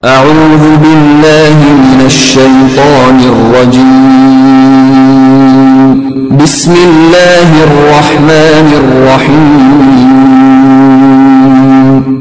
أعوذ بالله من الشيطان الرجيم. بسم الله الرحمن الرحيم.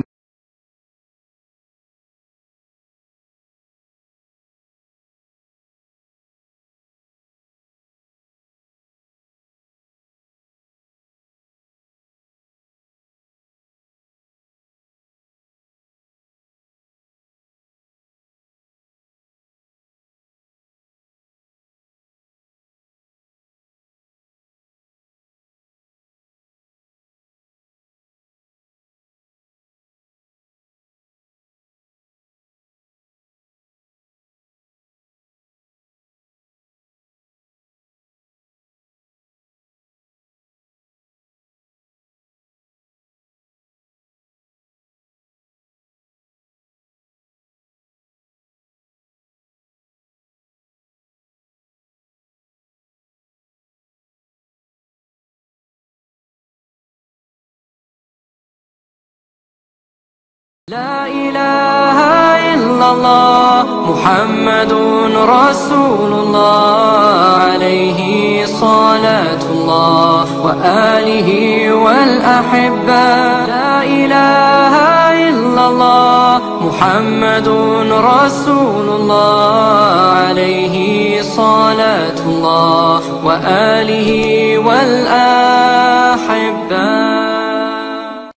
لا إله إلا الله محمد رسول الله، عليه صلاة الله وآله والأحبة. لا إله إلا الله محمد رسول الله، عليه صلاة الله وآله والأحبة.